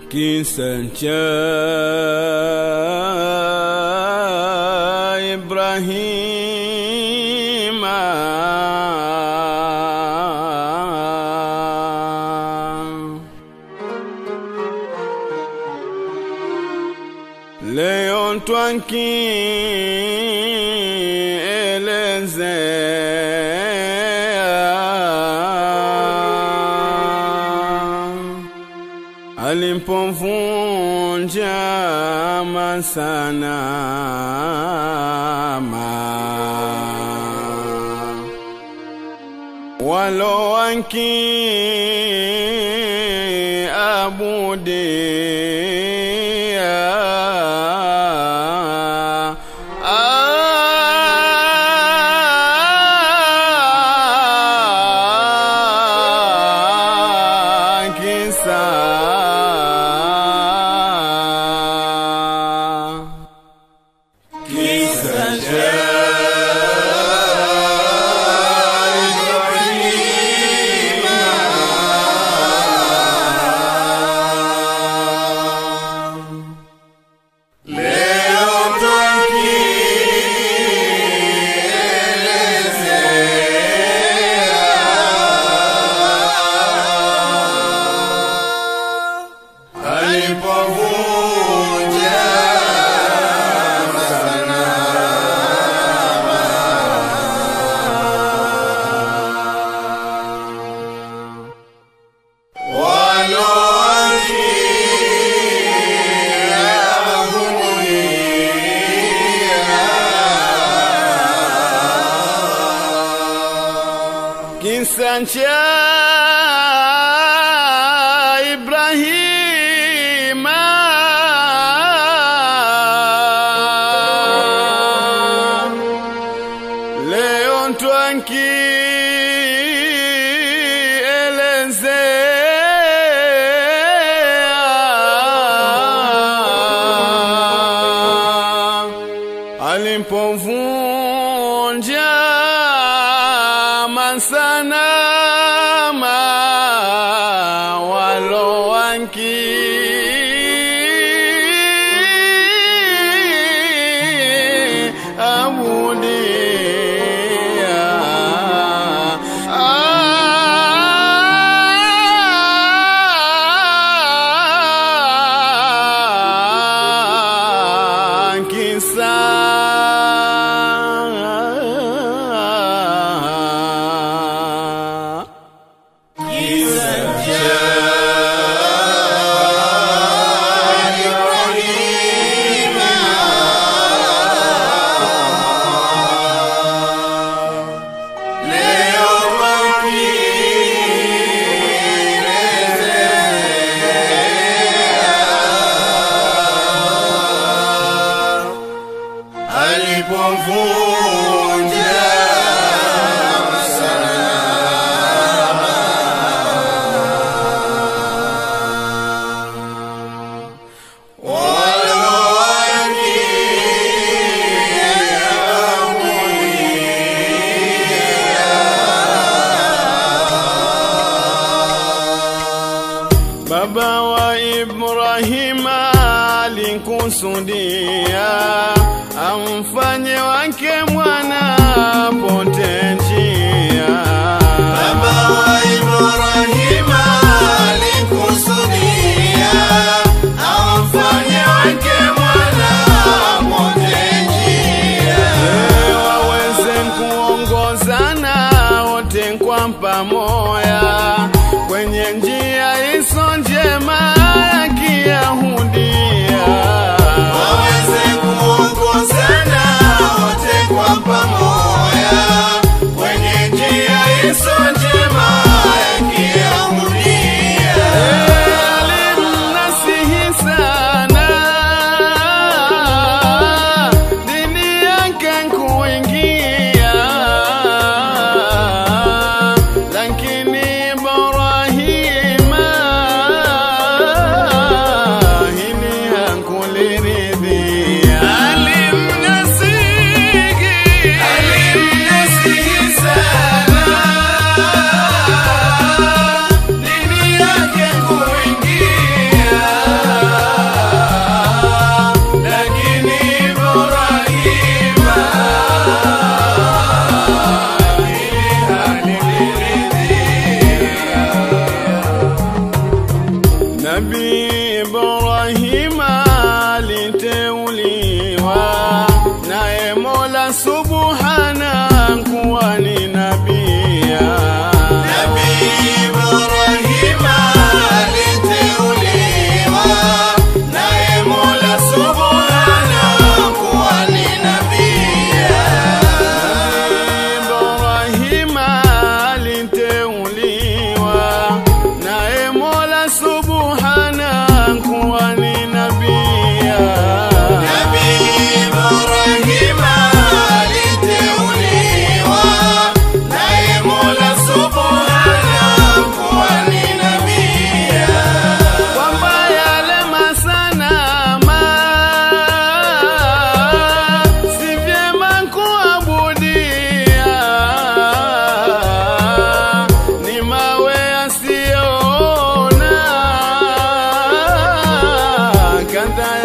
Kisa cha Ibrahim leo alipovunja masanama walo wakiabudia Kisa cha Ibrahim leo twakielezea alipovunja masanama walo alipovunja masanama walo baba wa Ibrahim alikusudia amfanye wake mwana pote njia. Baba wa Ibrahim alikusudia amfanye wake mwana pote njia, waweze kuongozana wote kwa pamoja kwenye njia iso njema ya Kiyahudia. waweze kuongozana wote kwa pamoja kwenye njia iso njema ya Kiyahudia.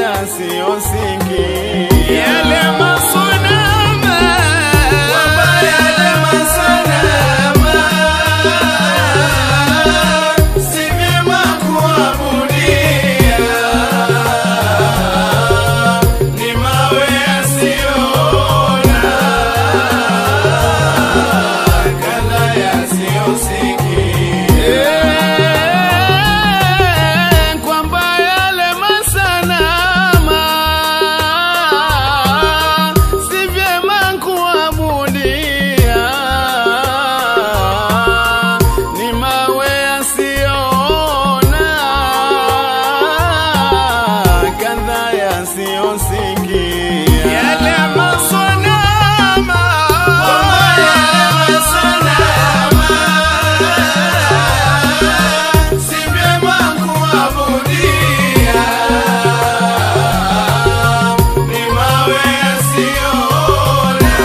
yasiyosikia. Yale masanama, kwamba yale masanama si vyema kuabudia, ni mawe yasiyoona, kadha yasiyosikia. Kwamba yale masanama si vyema kuabudia, ni mawe yasiyoona, kadha yasiyosikia. Yale masanama, kwamba yale masanama si vyema kuabudia, ni mawe yasiyoona,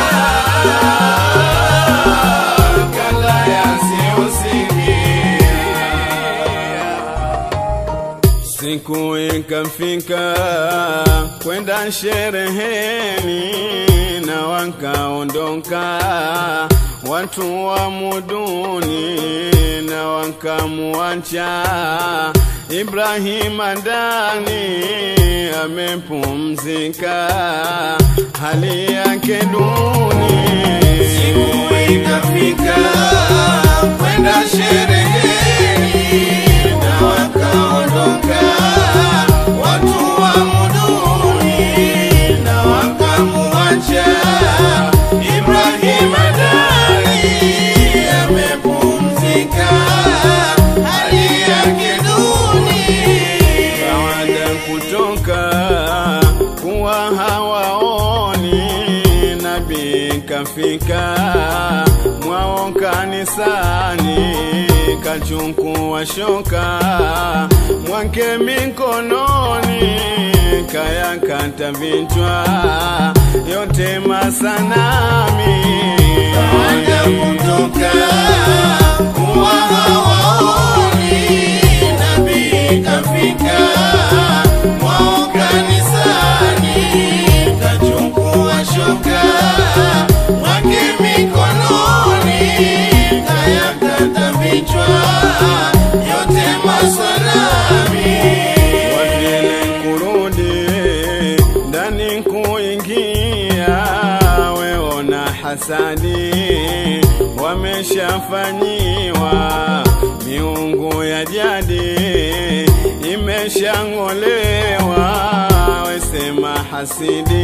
kadha yasiyosikia. Siku ikafika kwenda shereheni, na wakaondoka watu wa muduni, na wakamuacha Ibrahima ndani amepumzika, hali yake duni. Siku ikafika kwenda shereheni, na wakaondoka watu wa muduni, na wakamuacha Ibrahima ndani amepumzika, hali yake duni. Baada kutoka kuwa hawaoni, nabii kafika mwao kanisani, kachukua shoka mwake mikononi, kayakata vichwa yote masanami. Baada kutoka kuwa hawaoni, nabii kafika mwao kanisani, kachukua shoka mwake mikononi, kayakata vichwa yote masanami. Wavile kurudi ndani kuingia, weona hasadi wameshafanyiwa, miungu ya jadi imeshang'olewa, wesema hasidi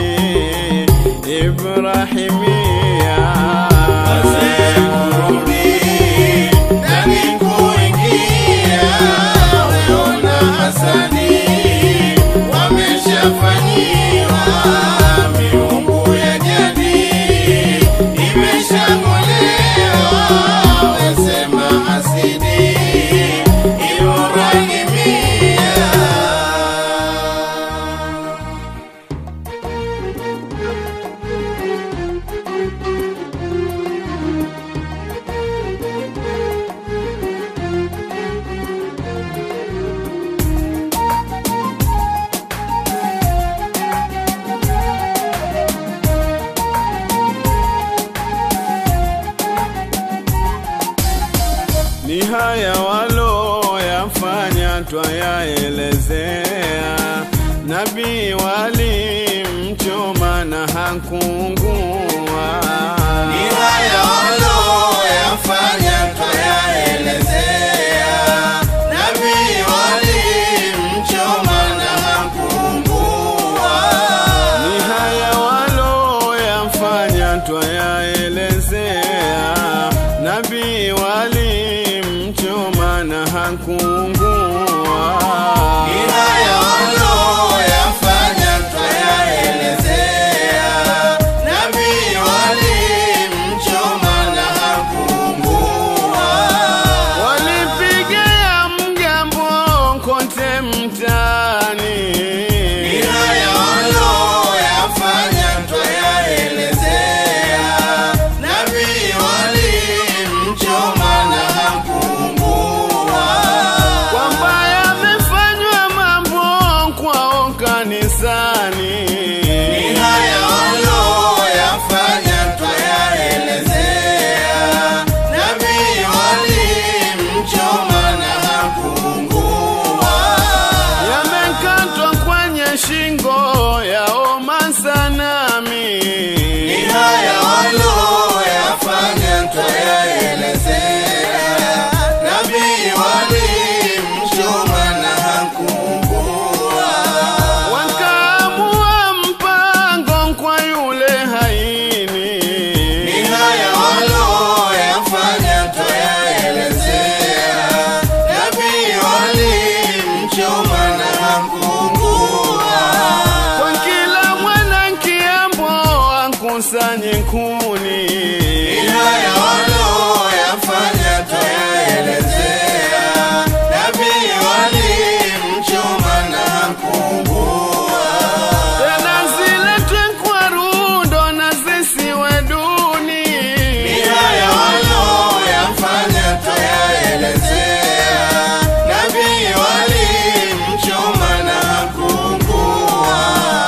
Ibrahimia. Wazee kurudi ndani kuingia, weona hasadi wameshafanyiwa, miungu ya jadi imeshang'olewa, wesema hasidi Ibrahimia. Ni haya waloyafanya twayaelezea, nabii walimchoma na hakuungua. Ni haya waloyafanya twayaelezea, nabii walimchoma na hakuungua. Ni haya waloyafanya twayaelezea, nabii walimchoma na hakuungua. Ni haya waloyafanya twayaelezea, nabii walimchoma na hakuungua. Walipiga gani? Ni haya waloyafanya twayaelezea. Nabii walimchoma na hakuungua. Yamekatwa kwenye shingo yao masanami. Ni haya waloyafanya twayaelezea. Nabii walimchoma na hakuungua. Wakaamua mpango kwa yule haini. Ni haya waloyafanya twayaelezea. Nabii walimchoma na hakuungua. Kwa kila mwana Kiambo akusanye kuni. Ni haya waloyafanya twayaelezea. Nabii walimchoma na hakuungua. Tena ziletwe kwa rundo na zisiwe duni. Ni haya waloyafanya twayaelezea. Nabii walimchoma na hakuungua.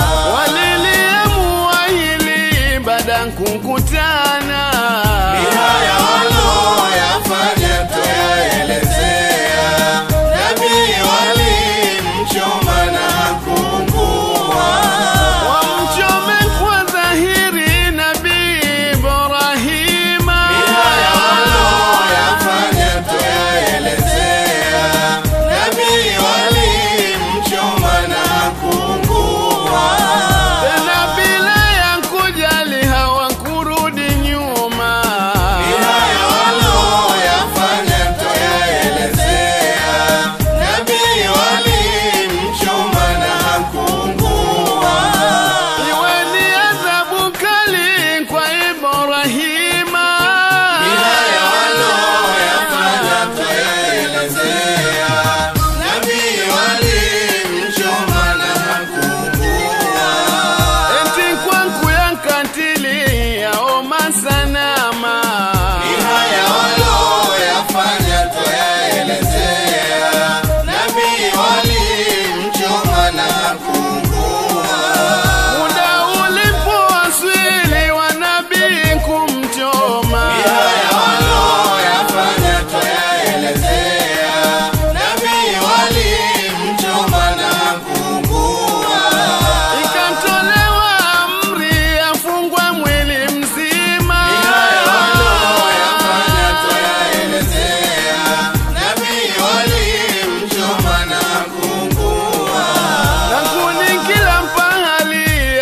Waliliamua hili baada kukutana. Ni haya waloyafanya twayaelezea. Nabii walimchoma na hakuungua. Wamchome kwa dhahiri Nabii Ibrahima. Ni haya waloyafanya twayaelezea. Nabii walimchoma na hakuungua. Tena bila ya kujali hawakurudi nyuma. Ni haya waloyafanya twayaelezea. Nabii walimchoma na hakuungua. Iwe ni adhabu kali kwa Ibrahima. Ni haya waloyafanya twayaelezea. Nabii walimchoma na hakuungua. Eti kwa kuyakatili yao masanama. Ni haya waloyafanya twayaelezea. Nabii walimchoma na hakuungua. Muda ulipowasili wa nabii kumchoma. Ni haya waloyafanya twayaelezea. Nabii walimchoma na hakuungua. Ikatolewa amri afungwe mwili mzima. Ni haya waloyafanya twayaelezea. Nabii walimchoma na hakuungua. Na kuni kila pahali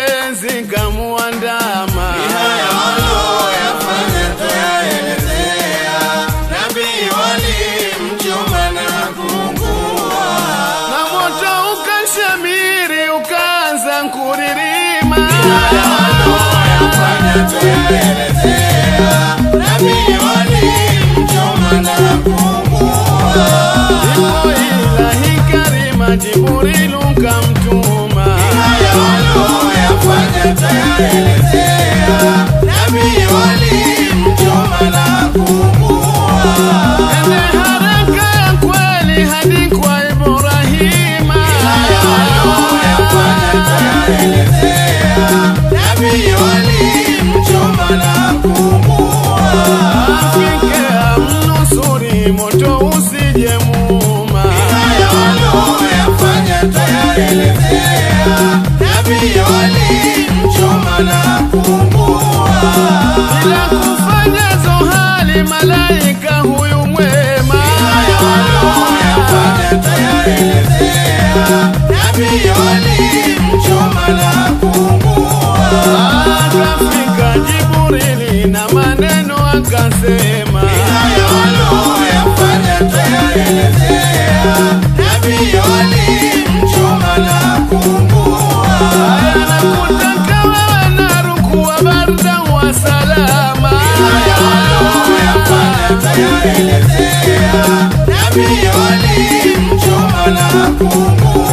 zikamuandama. Ni haya waloyafanya twayaelezea. Nabii walimchoma na hakuungua. Na moto ukashamiri ukaanza kuririma. Ni haya waloyafanya twayaelezea. Nabii walimchoma na hakuungua. Ndipo Ilahi Karima Jibrilu kamtuma. Ni haya waloyafanya twayaelezea. Nabii walimchoma na hakuungua. Ende haraka ya kweli hadi kwa Ibrahima. Ni haya waloyafanya twayaelezea. Nabii walimchoma na hakuungua. Afike amnusuri moto usije muuma. Ni haya waloyafanya twayaelezea. Nabii walimchoma na hakuungua. Bila kufanya zohali malaika huyu mwema. Ni haya waloyafanya twayaelezea. Nabii walimchoma na hakuungua. Akafika Jibrili na maneno akasema. Ni haya waloyafanya twayaelezea. Nabii walimchoma na hakuungua. Anakutaka wewe na rukuwa barda wa salama. Ni haya waloyafanya twayaelezea. Nabii walimchoma na hakuungua.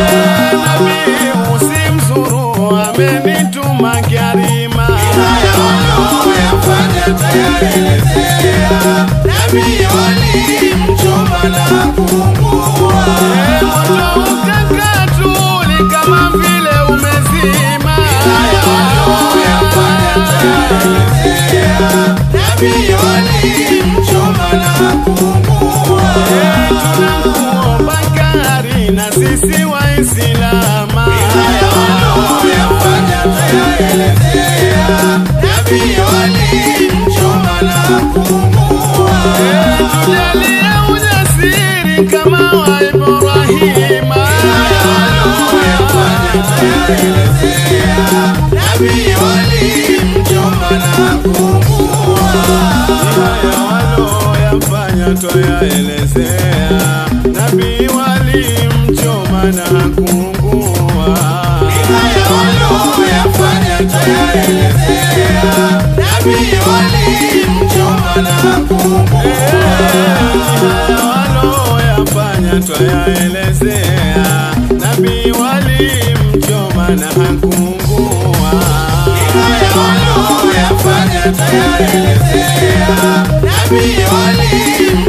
Nabii usimzuru amenituma Karima. Ni haya waloyafanya twayaelezea. Nabii walimchoma na hakuungua. Moto ukakatuli kama vile ume twayaelezea. Nabii walimchoma na hakuungua. Haya waloyafanya twayaelezea. Nabii walimchoma na hakuungua. Haya waloyafanya twayaelezea. Nabii walimchoma na hakuungua. Haya waloyafanya twayaelezea. Nabii walimchoma